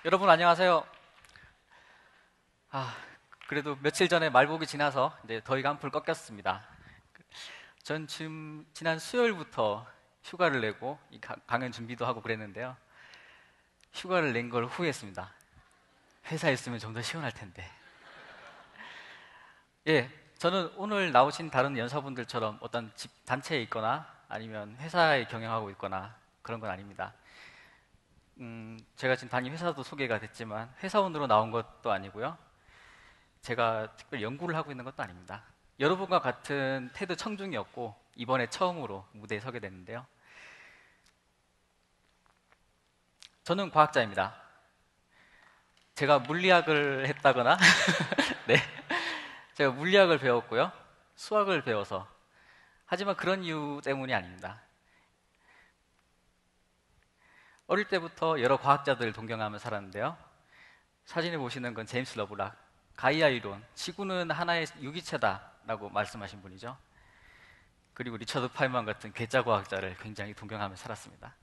여러분 안녕하세요. 아, 그래도 며칠 전에 말복이 지나서 이제 더위가 한풀 꺾였습니다. 전 지금 지난 수요일부터 휴가를 내고 이 강연 준비도 하고 그랬는데요. 휴가를 낸 걸 후회했습니다. 회사에 있으면 좀 더 시원할 텐데. 예, 저는 오늘 나오신 다른 연사분들처럼 어떤 집 단체에 있거나 아니면 회사에 경영하고 있거나 그런 건 아닙니다. 제가 지금 다닌 회사도 소개가 됐지만 회사원으로 나온 것도 아니고요. 제가 특별히 연구를 하고 있는 것도 아닙니다. 여러분과 같은 테드 청중이었고 이번에 처음으로 무대에 서게 됐는데요. 저는 과학자입니다. 제가 물리학을 했다거나 네, 제가 물리학을 배웠고요. 수학을 배워서 하지만 그런 이유 때문이 아닙니다. 어릴 때부터 여러 과학자들을 존경하며 살았는데요. 사진에 보시는 건 제임스 러블락, 가이아 이론, 지구는 하나의 유기체다라고 말씀하신 분이죠. 그리고 리처드 파이먼 같은 괴짜 과학자를 굉장히 존경하며 살았습니다.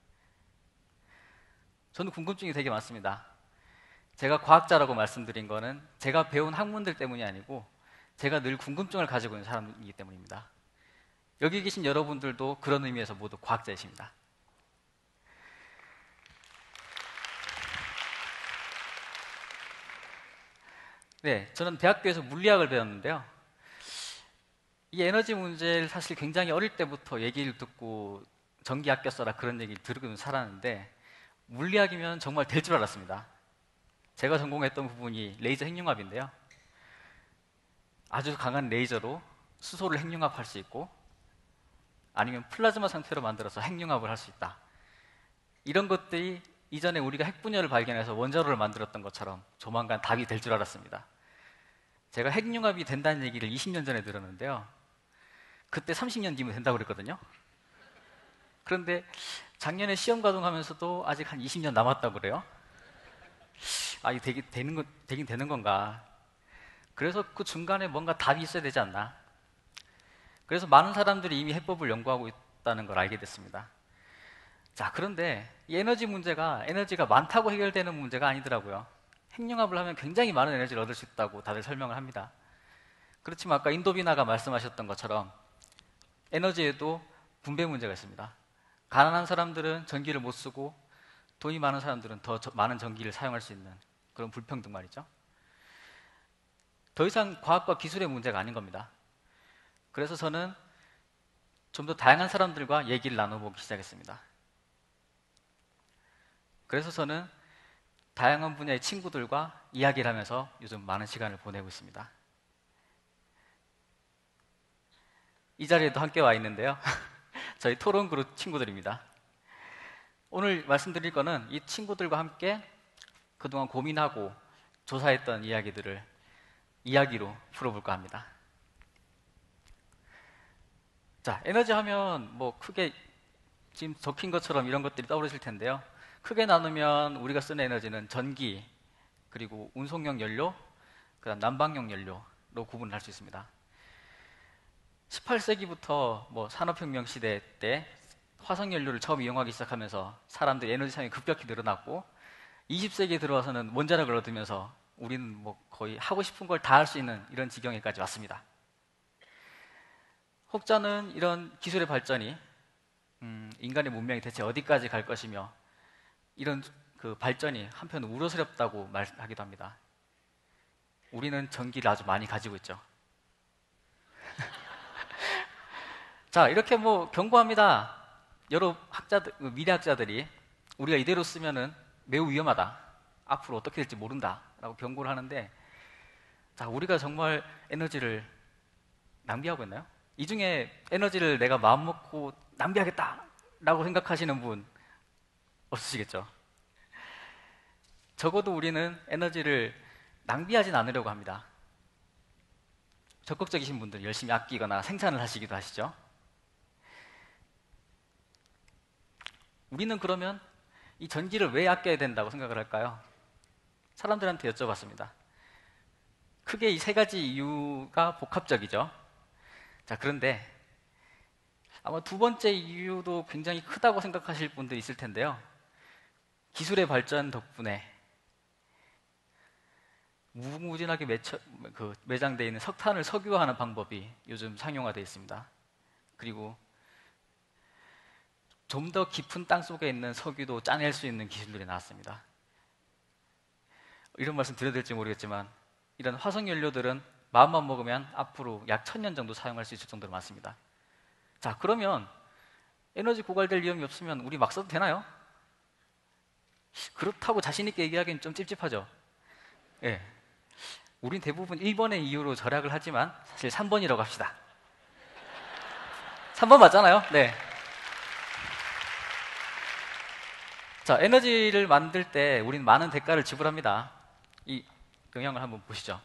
저는 궁금증이 되게 많습니다. 제가 과학자라고 말씀드린 거는 제가 배운 학문들 때문이 아니고 제가 늘 궁금증을 가지고 있는 사람이기 때문입니다. 여기 계신 여러분들도 그런 의미에서 모두 과학자이십니다. 네, 저는 대학교에서 물리학을 배웠는데요. 이 에너지 문제를 사실 굉장히 어릴 때부터 얘기를 듣고 전기 아껴 써라 그런 얘기를 들으면 살았는데 물리학이면 정말 될 줄 알았습니다. 제가 전공했던 부분이 레이저 핵융합인데요. 아주 강한 레이저로 수소를 핵융합할 수 있고 아니면 플라즈마 상태로 만들어서 핵융합을 할 수 있다. 이런 것들이 이전에 우리가 핵분열을 발견해서 원자로를 만들었던 것처럼 조만간 답이 될 줄 알았습니다. 제가 핵융합이 된다는 얘기를 20년 전에 들었는데요. 그때 30년 뒤면 된다고 그랬거든요. 그런데 작년에 시험 가동하면서도 아직 한 20년 남았다고 그래요. 아, 이게 되긴 되는 건가. 그래서 그 중간에 뭔가 답이 있어야 되지 않나. 그래서 많은 사람들이 이미 해법을 연구하고 있다는 걸 알게 됐습니다. 자, 그런데 이 에너지 문제가 에너지가 많다고 해결되는 문제가 아니더라고요. 핵융합을 하면 굉장히 많은 에너지를 얻을 수 있다고 다들 설명을 합니다. 그렇지만 아까 인도비나가 말씀하셨던 것처럼 에너지에도 분배 문제가 있습니다. 가난한 사람들은 전기를 못 쓰고 돈이 많은 사람들은 더 많은 전기를 사용할 수 있는 그런 불평등 말이죠. 더 이상 과학과 기술의 문제가 아닌 겁니다. 그래서 저는 좀 더 다양한 사람들과 얘기를 나눠보기 시작했습니다. 그래서 저는 다양한 분야의 친구들과 이야기를 하면서 요즘 많은 시간을 보내고 있습니다. 이 자리에도 함께 와 있는데요. 저희 토론 그룹 친구들입니다. 오늘 말씀드릴 거는 이 친구들과 함께 그동안 고민하고 조사했던 이야기들을 이야기로 풀어볼까 합니다. 자, 에너지 하면 뭐 크게 지금 적힌 것처럼 이런 것들이 떠오르실 텐데요. 크게 나누면 우리가 쓰는 에너지는 전기, 그리고 운송용 연료, 그다음 난방용 연료로 구분을 할 수 있습니다. 18세기부터 뭐 산업혁명 시대 때 화석연료를 처음 이용하기 시작하면서 사람들의 에너지 사용이 급격히 늘어났고 20세기에 들어와서는 원자력을 얻으면서 우리는 뭐 거의 하고 싶은 걸 다 할 수 있는 이런 지경에까지 왔습니다. 혹자는 이런 기술의 발전이 인간의 문명이 대체 어디까지 갈 것이며 이런 그 발전이 한편 우려스럽다고 말하기도 합니다. 우리는 전기를 아주 많이 가지고 있죠. 자, 이렇게 뭐 경고합니다. 여러 미래학자들이 우리가 이대로 쓰면은 매우 위험하다. 앞으로 어떻게 될지 모른다. 라고 경고를 하는데, 자, 우리가 정말 에너지를 낭비하고 있나요? 이 중에 에너지를 내가 마음먹고 낭비하겠다. 라고 생각하시는 분 없으시겠죠? 적어도 우리는 에너지를 낭비하진 않으려고 합니다. 적극적이신 분들 열심히 아끼거나 생산을 하시기도 하시죠? 우리는 그러면 이 전기를 왜 아껴야 된다고 생각을 할까요? 사람들한테 여쭤봤습니다. 크게 이 세 가지 이유가 복합적이죠. 자, 그런데 아마 두 번째 이유도 굉장히 크다고 생각하실 분도 있을 텐데요. 기술의 발전 덕분에 무궁무진하게 매장되어 있는 석탄을 석유화하는 방법이 요즘 상용화되어 있습니다. 그리고 좀 더 깊은 땅 속에 있는 석유도 짜낼 수 있는 기술들이 나왔습니다. 이런 말씀 드려야 될지 모르겠지만 이런 화석연료들은 마음만 먹으면 앞으로 약 1000년 정도 사용할 수 있을 정도로 많습니다. 자, 그러면 에너지 고갈될 위험이 없으면 우리 막 써도 되나요? 그렇다고 자신있게 얘기하기는 좀 찝찝하죠. 예. 우린 대부분 1번의 이유로 절약을 하지만 사실 3번이라고 합시다. 3번 맞잖아요? 네. 자, 에너지를 만들 때 우린 많은 대가를 지불합니다. 이 영향을 한번 보시죠.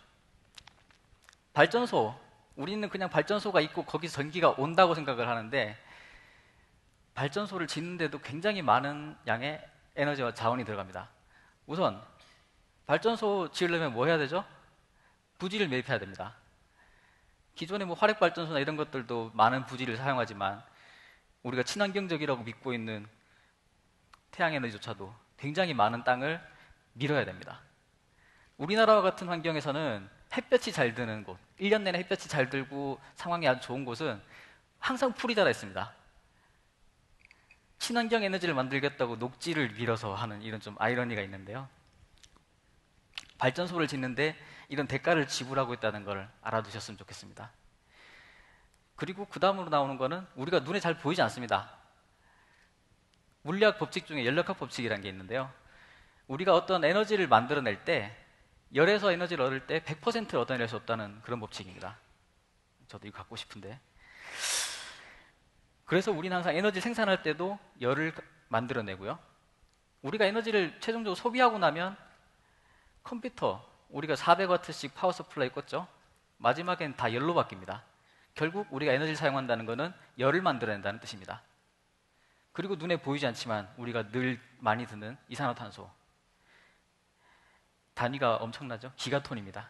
발전소, 우리는 그냥 발전소가 있고 거기서 전기가 온다고 생각을 하는데 발전소를 짓는데도 굉장히 많은 양의 에너지와 자원이 들어갑니다. 우선 발전소 지으려면 뭐 해야 되죠? 부지를 매입해야 됩니다. 기존의 뭐 화력발전소나 이런 것들도 많은 부지를 사용하지만 우리가 친환경적이라고 믿고 있는 태양에너지조차도 굉장히 많은 땅을 밀어야 됩니다. 우리나라와 같은 환경에서는 햇볕이 잘 드는 곳, 1년 내내 햇볕이 잘 들고 상황이 아주 좋은 곳은 항상 풀이 자라 있습니다. 친환경 에너지를 만들겠다고 녹지를 밀어서 하는 이런 좀 아이러니가 있는데요. 발전소를 짓는데 이런 대가를 지불하고 있다는 걸 알아두셨으면 좋겠습니다. 그리고 그 다음으로 나오는 거는 우리가 눈에 잘 보이지 않습니다. 물리학 법칙 중에 열역학 법칙이라는 게 있는데요. 우리가 어떤 에너지를 만들어낼 때 열에서 에너지를 얻을 때 100%를 얻어낼 수 없다는 그런 법칙입니다. 저도 이거 갖고 싶은데. 그래서 우리는 항상 에너지 생산할 때도 열을 만들어내고요. 우리가 에너지를 최종적으로 소비하고 나면 컴퓨터, 우리가 400W씩 파워 서플라이 꽂죠? 마지막엔 다 열로 바뀝니다. 결국 우리가 에너지를 사용한다는 것은 열을 만들어낸다는 뜻입니다. 그리고 눈에 보이지 않지만 우리가 늘 많이 드는 이산화탄소, 단위가 엄청나죠? 기가톤입니다.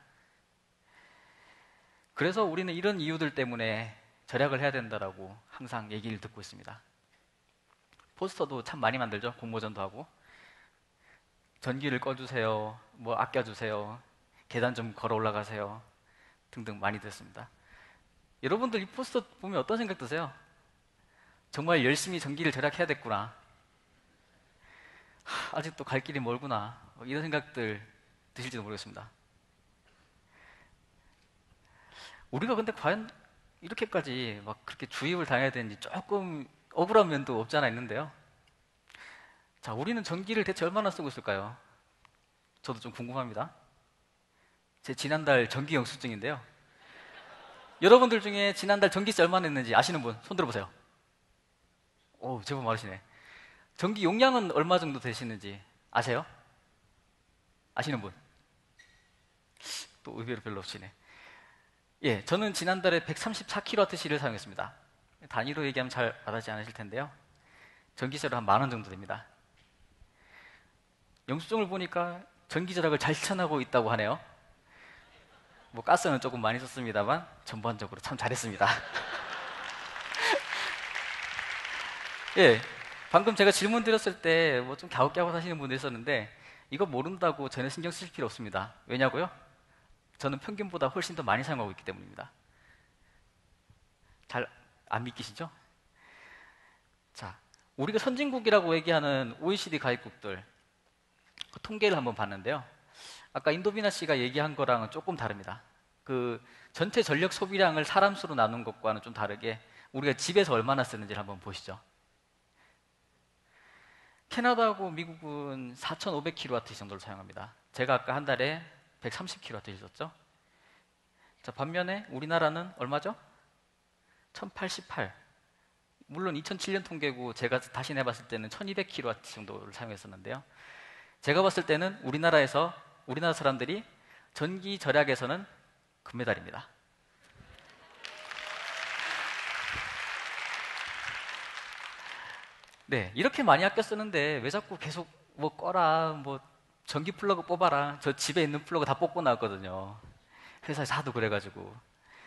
그래서 우리는 이런 이유들 때문에 절약을 해야 된다라고 항상 얘기를 듣고 있습니다. 포스터도 참 많이 만들죠? 공모전도 하고 전기를 꺼주세요, 뭐 아껴주세요, 계단 좀 걸어 올라가세요 등등 많이 듣습니다. 여러분들 이 포스터 보면 어떤 생각 드세요? 정말 열심히 전기를 절약해야겠구나, 아직도 갈 길이 멀구나, 이런 생각들 드실지도 모르겠습니다. 우리가 근데 과연 이렇게까지 막 그렇게 주입을 당해야 되는지 조금 억울한 면도 없지 않아 있는데요. 자, 우리는 전기를 대체 얼마나 쓰고 있을까요? 저도 좀 궁금합니다. 제 지난달 전기 영수증인데요. 여러분들 중에 지난달 전기세 얼마 냈는지 아시는 분 손 들어보세요. 오, 제법 많으시네. 전기 용량은 얼마 정도 되시는지 아세요? 아시는 분? 또 의외로 별로 없으시네. 예, 저는 지난달에 134kWh를 사용했습니다. 단위로 얘기하면 잘 와닿지 않으실 텐데요. 전기세로 한 10,000원 정도 됩니다. 영수증을 보니까 전기 절약을 잘 실천하고 있다고 하네요. 뭐 가스는 조금 많이 썼습니다만 전반적으로 참 잘했습니다. 예, 방금 제가 질문 드렸을 때 뭐 좀 갸웃갸웃 하시는 분도 있었는데 이거 모른다고 전혀 신경 쓰실 필요 없습니다. 왜냐고요? 저는 평균보다 훨씬 더 많이 사용하고 있기 때문입니다. 잘 안 믿기시죠? 자, 우리가 선진국이라고 얘기하는 OECD 가입국들 그 통계를 한번 봤는데요. 아까 인도비나 씨가 얘기한 거랑은 조금 다릅니다. 그 전체 전력 소비량을 사람 수로 나눈 것과는 좀 다르게 우리가 집에서 얼마나 쓰는지를 한번 보시죠. 캐나다하고 미국은 4,500kW 정도를 사용합니다. 제가 아까 한 달에 130kW 썼죠. 자, 반면에 우리나라는 얼마죠? 1,088. 물론 2007년 통계고 제가 다시 내봤을 때는 1,200kW 정도를 사용했었는데요. 제가 봤을 때는 우리나라 사람들이 전기 절약에서는 금메달입니다. 네, 이렇게 많이 아껴 쓰는데 왜 자꾸 계속 뭐 꺼라, 뭐 전기 플러그 뽑아라. 저 집에 있는 플러그 다 뽑고 나왔거든요. 회사에서 하도 그래가지고.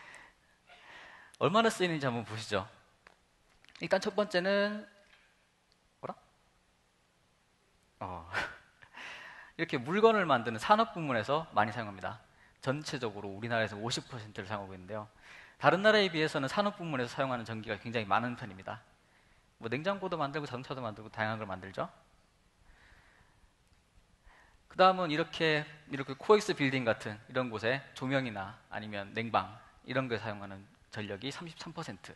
얼마나 쓰이는지 한번 보시죠. 일단 첫 번째는 뭐라? 이렇게 물건을 만드는 산업 부문에서 많이 사용합니다. 전체적으로 우리나라에서 50%를 사용하고 있는데요. 다른 나라에 비해서는 산업 부문에서 사용하는 전기가 굉장히 많은 편입니다. 뭐 냉장고도 만들고 자동차도 만들고 다양한 걸 만들죠. 그 다음은 이렇게 코엑스 빌딩 같은 이런 곳에 조명이나 아니면 냉방 이런 걸 사용하는 전력이 33%.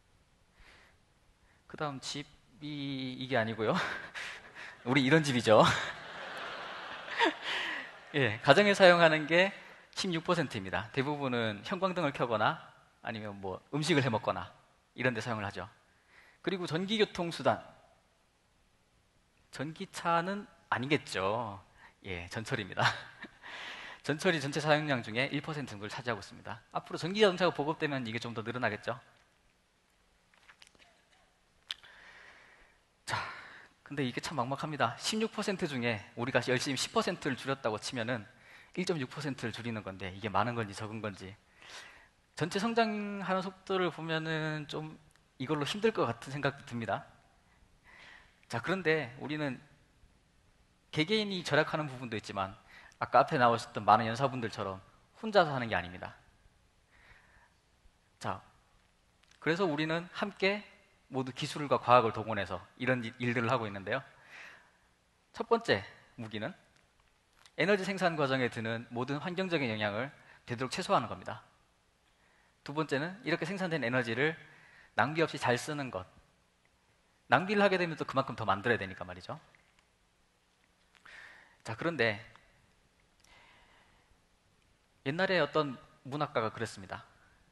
그 다음 집이 이게 아니고요. 우리 이런 집이죠. 예, 가정에 사용하는 게 16%입니다. 대부분은 형광등을 켜거나 아니면 뭐 음식을 해 먹거나 이런 데 사용을 하죠. 그리고 전기교통수단. 전기차는 아니겠죠. 예, 전철입니다. 전철이 전체 사용량 중에 1% 정도를 차지하고 있습니다. 앞으로 전기자동차가 보급되면 이게 좀 더 늘어나겠죠. 자, 근데 이게 참 막막합니다. 16% 중에 우리가 열심히 10%를 줄였다고 치면은 1.6%를 줄이는 건데 이게 많은 건지 적은 건지 전체 성장하는 속도를 보면은 좀 이걸로 힘들 것 같은 생각도 듭니다. 자, 그런데 우리는 개개인이 절약하는 부분도 있지만 아까 앞에 나오셨던 많은 연사분들처럼 혼자서 하는 게 아닙니다. 자, 그래서 우리는 함께 모두 기술과 과학을 동원해서 이런 일들을 하고 있는데요. 첫 번째 무기는 에너지 생산 과정에 드는 모든 환경적인 영향을 되도록 최소화하는 겁니다. 두 번째는 이렇게 생산된 에너지를 낭비 없이 잘 쓰는 것. 낭비를 하게 되면 또 그만큼 더 만들어야 되니까 말이죠. 자, 그런데 옛날에 어떤 문학가가 그랬습니다.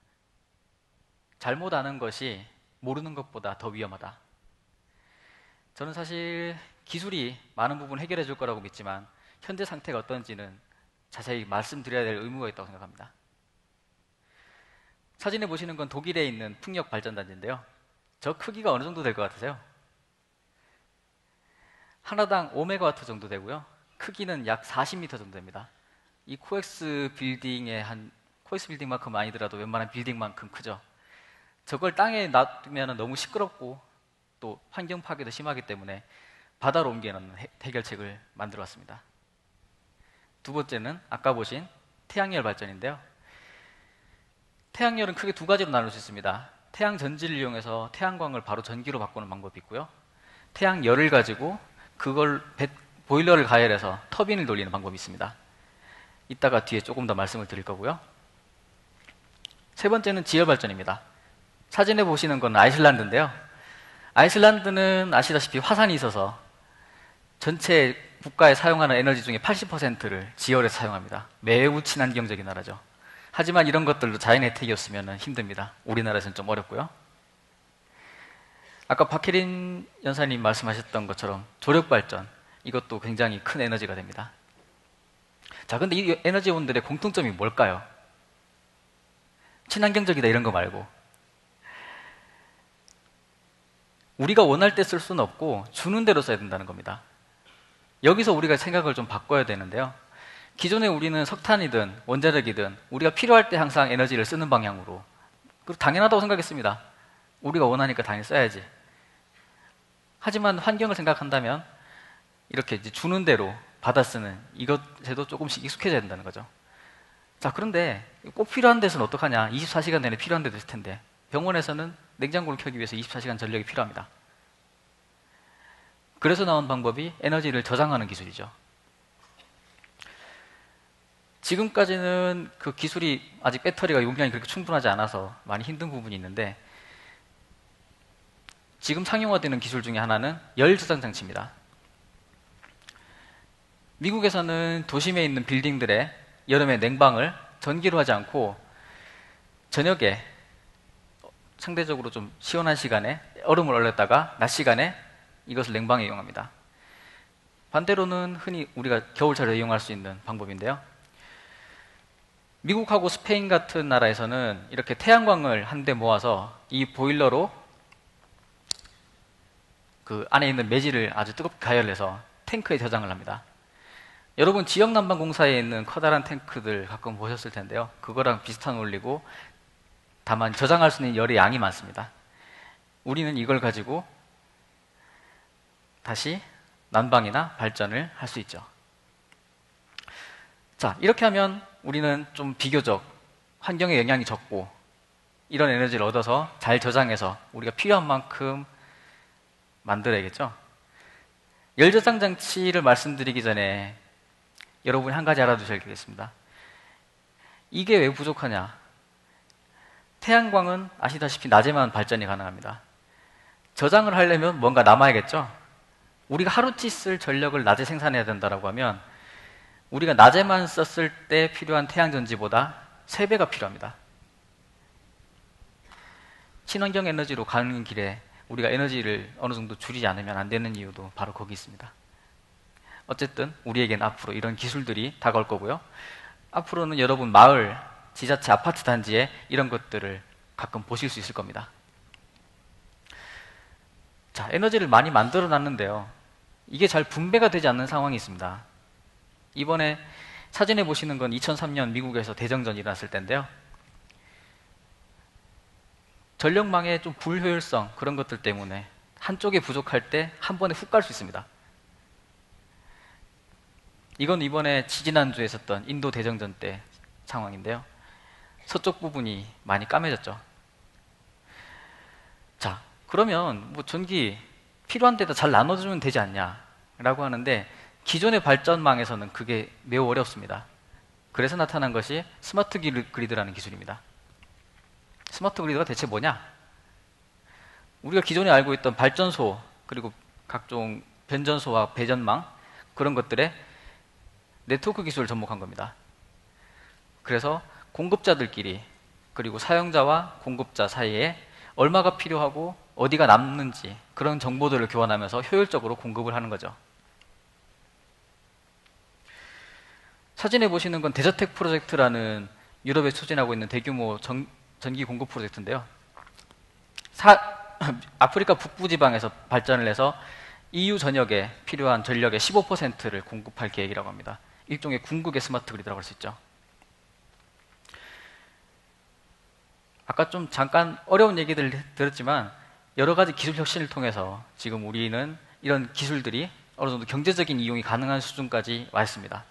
잘못 아는 것이 모르는 것보다 더 위험하다. 저는 사실 기술이 많은 부분 해결해 줄 거라고 믿지만 현재 상태가 어떤지는 자세히 말씀드려야 될 의무가 있다고 생각합니다. 사진에 보시는 건 독일에 있는 풍력 발전단지인데요. 저 크기가 어느 정도 될 것 같으세요? 하나당 5메가와트 정도 되고요. 크기는 약 40m 정도 됩니다. 이 코엑스 빌딩만큼 아니더라도 웬만한 빌딩만큼 크죠. 저걸 땅에 놔두면 너무 시끄럽고 또 환경 파괴도 심하기 때문에 바다로 옮겨놓는 해결책을 만들어 왔습니다. 두 번째는 아까 보신 태양열 발전인데요. 태양열은 크게 두 가지로 나눌 수 있습니다. 태양 전지를 이용해서 태양광을 바로 전기로 바꾸는 방법이 있고요. 태양열을 가지고 그걸 보일러를 가열해서 터빈을 돌리는 방법이 있습니다. 이따가 뒤에 조금 더 말씀을 드릴 거고요. 세 번째는 지열 발전입니다. 사진에 보시는 건 아이슬란드인데요. 아이슬란드는 아시다시피 화산이 있어서 전체 국가에 사용하는 에너지 중에 80%를 지열에서 사용합니다. 매우 친환경적인 나라죠. 하지만 이런 것들도 자연의 혜택이었으면 힘듭니다. 우리나라에서는 좀 어렵고요. 아까 박혜린 연사님 말씀하셨던 것처럼 조력발전, 이것도 굉장히 큰 에너지가 됩니다. 자, 근데 이 에너지원들의 공통점이 뭘까요? 친환경적이다 이런 거 말고 우리가 원할 때 쓸 수는 없고 주는 대로 써야 된다는 겁니다. 여기서 우리가 생각을 좀 바꿔야 되는데요. 기존에 우리는 석탄이든 원자력이든 우리가 필요할 때 항상 에너지를 쓰는 방향으로 당연하다고 생각했습니다. 우리가 원하니까 당연히 써야지. 하지만 환경을 생각한다면 이렇게 이제 주는 대로 받아 쓰는 이것에도 조금씩 익숙해져야 된다는 거죠. 자, 그런데 꼭 필요한 데서는 어떡하냐? 24시간 내내 필요한 데도 있을 텐데 병원에서는 냉장고를 켜기 위해서 24시간 전력이 필요합니다. 그래서 나온 방법이 에너지를 저장하는 기술이죠. 지금까지는 그 기술이 아직 배터리가 용량이 그렇게 충분하지 않아서 많이 힘든 부분이 있는데 지금 상용화되는 기술 중에 하나는 열 저장 장치입니다. 미국에서는 도심에 있는 빌딩들의 여름에 냉방을 전기로 하지 않고 저녁에 상대적으로 좀 시원한 시간에 얼음을 얼렸다가 낮 시간에 이것을 냉방에 이용합니다. 반대로는 흔히 우리가 겨울철에 이용할 수 있는 방법인데요. 미국하고 스페인 같은 나라에서는 이렇게 태양광을 한데 모아서 이 보일러로 그 안에 있는 매질을 아주 뜨겁게 가열해서 탱크에 저장을 합니다. 여러분 지역난방공사에 있는 커다란 탱크들 가끔 보셨을 텐데요. 그거랑 비슷한 원리고 다만 저장할 수 있는 열의 양이 많습니다. 우리는 이걸 가지고 다시 난방이나 발전을 할 수 있죠. 자, 이렇게 하면 우리는 좀 비교적 환경에 영향이 적고 이런 에너지를 얻어서 잘 저장해서 우리가 필요한 만큼 만들어야겠죠. 열저장 장치를 말씀드리기 전에 여러분이 한 가지 알아두셔야겠습니다. 이게 왜 부족하냐? 태양광은 아시다시피 낮에만 발전이 가능합니다. 저장을 하려면 뭔가 남아야겠죠? 우리가 하루치 쓸 전력을 낮에 생산해야 된다고 하면 우리가 낮에만 썼을 때 필요한 태양전지보다 3배가 필요합니다. 친환경 에너지로 가는 길에 우리가 에너지를 어느 정도 줄이지 않으면 안 되는 이유도 바로 거기 있습니다. 어쨌든 우리에겐 앞으로 이런 기술들이 다가올 거고요. 앞으로는 여러분 마을, 지자체, 아파트 단지에 이런 것들을 가끔 보실 수 있을 겁니다. 자, 에너지를 많이 만들어 놨는데요. 이게 잘 분배가 되지 않는 상황이 있습니다. 이번에 사진에 보시는 건 2003년 미국에서 대정전이 일어났을 때인데요. 전력망의 좀 불효율성 그런 것들 때문에 한쪽에 부족할 때 한 번에 훅 갈 수 있습니다. 이건 이번에 지지난주에 있었던 인도 대정전 때 상황인데요. 서쪽 부분이 많이 까매졌죠. 자, 그러면 뭐 전기 필요한 데다 잘 나눠주면 되지 않냐라고 하는데 기존의 발전망에서는 그게 매우 어렵습니다. 그래서 나타난 것이 스마트 그리드라는 기술입니다. 스마트 그리드가 대체 뭐냐? 우리가 기존에 알고 있던 발전소 그리고 각종 변전소와 배전망 그런 것들에 네트워크 기술을 접목한 겁니다. 그래서 공급자들끼리 그리고 사용자와 공급자 사이에 얼마가 필요하고 어디가 남는지 그런 정보들을 교환하면서 효율적으로 공급을 하는 거죠. 사진에 보시는 건 데저텍 프로젝트라는 유럽에 추진하고 있는 대규모 전기 공급 프로젝트인데요. 아프리카 북부 지방에서 발전을 해서 EU 전역에 필요한 전력의 15%를 공급할 계획이라고 합니다. 일종의 궁극의 스마트 그리드라고 할 수 있죠. 아까 좀 잠깐 어려운 얘기들 들었지만 여러 가지 기술 혁신을 통해서 지금 우리는 이런 기술들이 어느 정도 경제적인 이용이 가능한 수준까지 와 있습니다.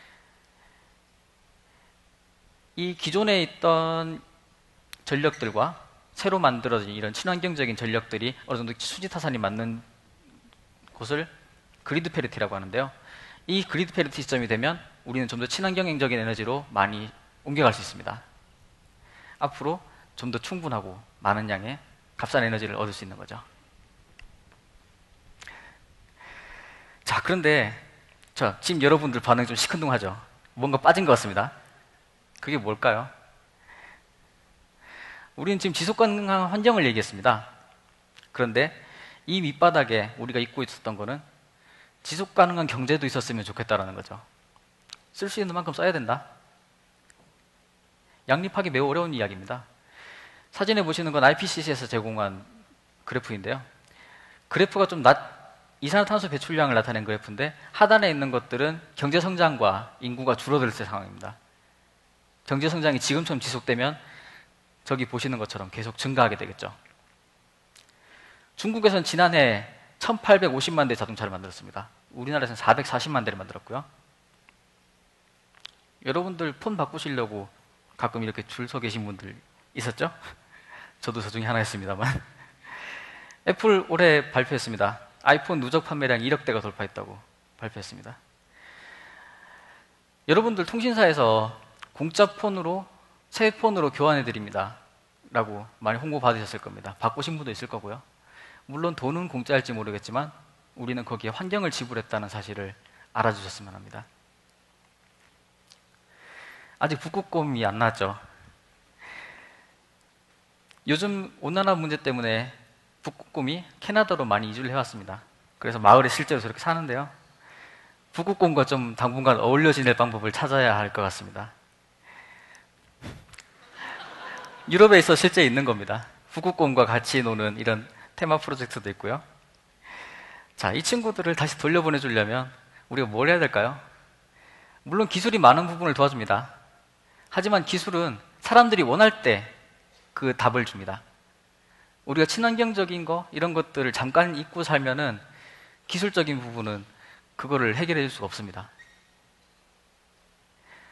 이 기존에 있던 전력들과 새로 만들어진 이런 친환경적인 전력들이 어느 정도 수지타산이 맞는 곳을 그리드 페리티라고 하는데요. 이 그리드 페리티 시점이 되면 우리는 좀 더 친환경적인 에너지로 많이 옮겨갈 수 있습니다. 앞으로 좀 더 충분하고 많은 양의 값싼 에너지를 얻을 수 있는 거죠. 자, 그런데 지금 여러분들 반응 좀 시큰둥하죠? 뭔가 빠진 것 같습니다. 그게 뭘까요? 우리는 지금 지속 가능한 환경을 얘기했습니다. 그런데 이 밑바닥에 우리가 잊고 있었던 거는 지속 가능한 경제도 있었으면 좋겠다라는 거죠. 쓸 수 있는 만큼 써야 된다. 양립하기 매우 어려운 이야기입니다. 사진에 보시는 건 IPCC에서 제공한 그래프인데요. 그래프가 좀 이산화탄소 배출량을 나타낸 그래프인데 하단에 있는 것들은 경제 성장과 인구가 줄어들 때 상황입니다. 경제 성장이 지금처럼 지속되면 저기 보시는 것처럼 계속 증가하게 되겠죠. 중국에서는 지난해 1850만 대 자동차를 만들었습니다. 우리나라에서는 440만 대를 만들었고요. 여러분들 폰 바꾸시려고 가끔 이렇게 줄 서 계신 분들 있었죠? 저도 저 중에 하나였습니다만. 애플 올해 발표했습니다. 아이폰 누적 판매량 1억 대가 돌파했다고 발표했습니다. 여러분들 통신사에서 공짜 폰으로 새 폰으로 교환해드립니다 라고 많이 홍보 받으셨을 겁니다. 바꾸신 분도 있을 거고요. 물론 돈은 공짜일지 모르겠지만 우리는 거기에 환경을 지불했다는 사실을 알아주셨으면 합니다. 아직 북극곰이 안 나왔죠. 요즘 온난화 문제 때문에 북극곰이 캐나다로 많이 이주를 해왔습니다. 그래서 마을에 실제로 저렇게 사는데요. 북극곰과 좀 당분간 어울려 지낼 방법을 찾아야 할 것 같습니다. 유럽에 있어 실제 있는 겁니다. 북극곰과 같이 노는 이런 테마 프로젝트도 있고요. 자, 이 친구들을 다시 돌려보내주려면 우리가 뭘 해야 될까요? 물론 기술이 많은 부분을 도와줍니다. 하지만 기술은 사람들이 원할 때 그 답을 줍니다. 우리가 친환경적인 거 이런 것들을 잠깐 잊고 살면은 기술적인 부분은 그거를 해결해 줄 수가 없습니다.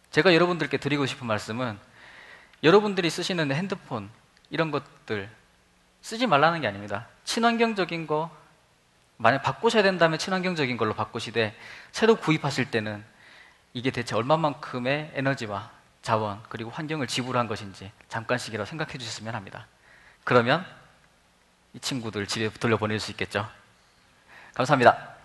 제가 여러분들께 드리고 싶은 말씀은 여러분들이 쓰시는 핸드폰 이런 것들 쓰지 말라는 게 아닙니다. 친환경적인 거 만약 바꾸셔야 된다면 친환경적인 걸로 바꾸시되 새로 구입하실 때는 이게 대체 얼마만큼의 에너지와 자원 그리고 환경을 지불한 것인지 잠깐씩이라도 생각해 주셨으면 합니다. 그러면 이 친구들 집에 돌려보낼 수 있겠죠. 감사합니다.